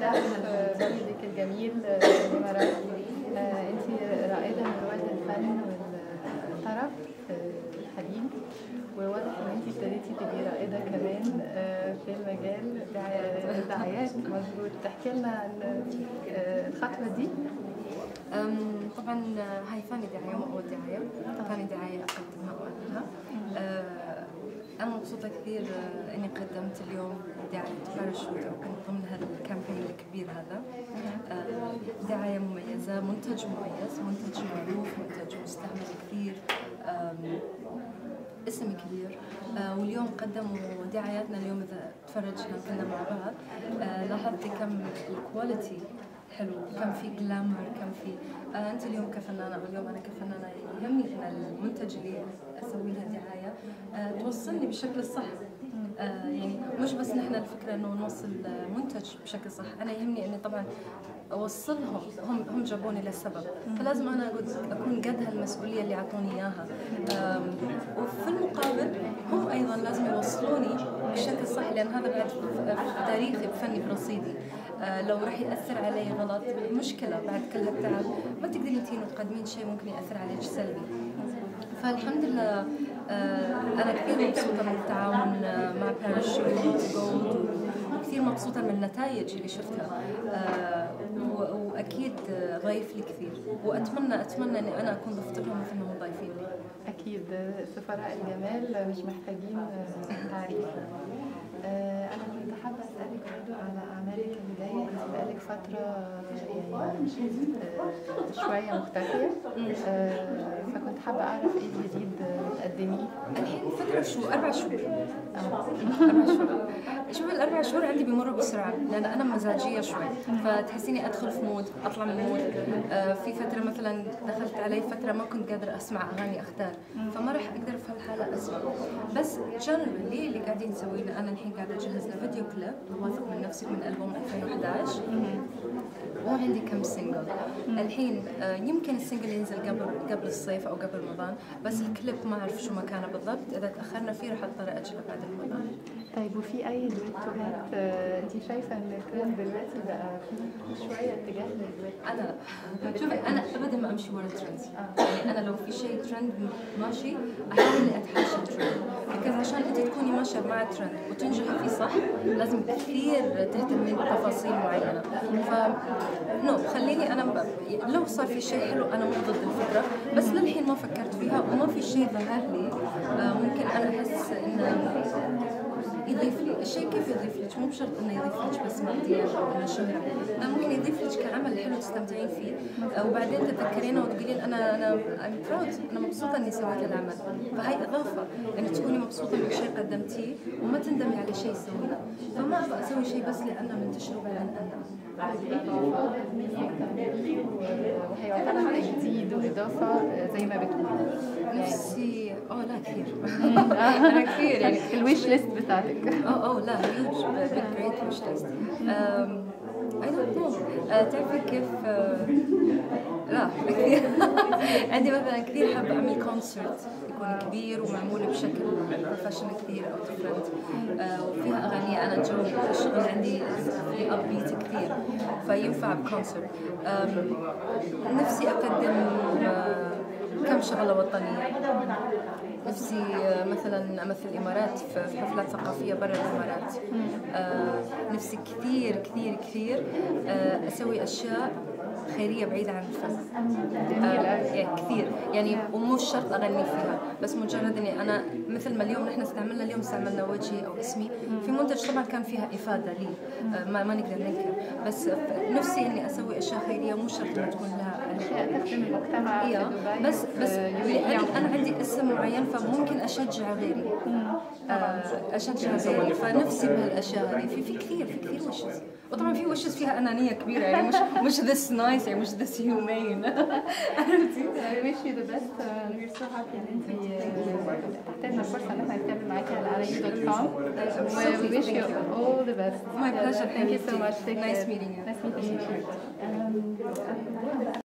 رويدا في بلدك الجميل الإمارات. أنت رائدة من رواد الفن والطرب الحليم، وواضح إن أنت ابتديتي تبقي رائدة كمان في المجال الدعايات. مظبوط، تحكي لنا عن الخطوة دي؟ طبعا هاي ثاني دعاية، مو أول دعاية، ثاني دعاية أقدمها وأعملها. أنا مبسوطة كثير إني قدمت اليوم دعاية باراشوت، أو كنت ضمن هالكامبين الكبير هذا. دعاية مميزة، منتج مميز، منتج معروف، منتج مستعمل كثير، اسم كبير. واليوم قدموا دعاياتنا اليوم، إذا تفرجنا كنا مع بعض لاحظتي كم الكواليتي حلو، كم في جلامر، كم في انت اليوم كفنانه، او اليوم انا كفنانه يهمني ان المنتج اللي اسوي له دعايه توصلني بالشكل الصح. يعني مش بس نحن الفكره انه نوصل منتج بشكل صح، انا يهمني اني طبعا اوصلهم، هم جابوني للسبب، فلازم انا اكون قد هالمسؤوليه اللي اعطوني اياها. وفي المقابل هم ايضا لازم يوصلوني بالشكل الصح، لان هذا بعد في تاريخي بفني برصيدي. لو راح ياثر علي غلط مشكله، بعد كل هالتعب ما تقدرين انتي تقدمين شيء ممكن ياثر عليك سلبي. فالحمد لله انا كثير مبسوطه من التعاون مع باراشوت جولد، وكثير مبسوطه من النتائج اللي شفتها، واكيد ضايف لي كثير، واتمنى اني انا اكون ضفت لهم مثل ما هم ضايفين لي. اكيد سفراء الجمال مش محتاجين تعريف. أنا كنت حابة أسألك برضه على أعمالك اللي جاية. أنت بقالك فترة يعني شوية مختفية، فكنت حابة أعرف إيه الجديد بتقدميه. الحين فترة 4 شهور. 4 شهور. شوف ال4 شهور عندي بيمروا بسرعة، لأن أنا مزاجية شوي، فتحسيني أدخل في مود، أطلع من مود. في فترة مثلا دخلت علي فترة ما كنت قادرة أسمع أغاني أختار، فما راح أقدر في هالحالة أسمع. بس جنرالي اللي قاعدين نسويه، أنا الحين قاعدة أجهز لفيديو كليب واثق من نفسك من ألبوم 2011، وعندي كم سينجل. الحين يمكن السينجل ينزل قبل الصيف أو قبل رمضان، بس الكليب ما أعرف شو مكانه بالضبط. إذا تأخرنا فيه راح أضطر أجله بعد رمضان. طيب، وفي أي دويتوهات أنت شايفة إن الترند دلوقتي بقى في شوية اتجاه للدويتو؟ أنا لا، شوفي أنا أبدا ما أمشي ورا الترند. يعني أنا لو في شيء ترند ماشي أحاول إني أتحاشى الترند، لكن عشان أنت تكوني ماشية مع الترند وتنجحي فيه صح لازم كثير تهتمين بتفاصيل معينة. نو خليني أنا لو صار في شيء حلو أنا مو ضد الفكرة، بس للحين ما فكرت فيها وما في شيء ظهر لي ممكن أنا أحس إنه يضيف لي. الشيء كيف يضيف لك؟ مو بشرط انه يضيف لك بس ماديا او انه شهره، ممكن يضيف لك كعمل حلو تستمتعين فيه، وبعدين تتذكرينه وتقولين انا I'm proud، انا مبسوطه اني سويت العمل. فهي اضافه انك تكوني مبسوطه من شيء قدمتيه وما تندمي على شيء سويته. فما ابغى اسوي شيء بس لانه منتشر وبعدين اندم. وهيعتبر جديد واضافه زي ما بتقولي. نفسي لا كثير. انا كثير يعني الويش ليست بتاعتك. لا هيوج، بيج جريت ويش ليست. I don't know. تعرفي كيف؟ لا كثير. عندي مثلا كثير حابة أعمل كونسرت يكون كبير ومعمول بشكل بروفيشنال كثير أو ديفرنت، وفيها أغاني. أنا جو الشغل عندي في أبيت كثير، فينفع بكونسرت. نفسي أقدم كم شغلة وطنية. نفسي مثلا أمثل الإمارات في حفلات ثقافية برا الإمارات. نفسي كثير كثير كثير أسوي أشياء خيرية بعيدة عن الفن. يعني كثير، يعني ومو شرط أغني فيها، بس مجرد إني أنا مثل ما اليوم نحن استعملنا وجهي أو اسمي في منتج، طبعا كان فيها إفادة لي، ما نقدر ننكر، بس نفسي إني أسوي أشياء خيرية مو شرط إنها تكون لها أشياء تخدم المجتمع. بس أنا عندي اسم معين فممكن أشجع غيري. فنفسي بهالأشياء هذه في كثير وشز، وطبعا في وشز فيها أنانية كبيرة، يعني مش this nice، يعني مش this humane. I wish you the best. We're so happy إن أنتِ تحت لنا فرصة إن احنا نتكلم معاكي على العلامة.com. We wish you all the best. My pleasure. Thank you so much. Nice meeting you. Nice meeting you.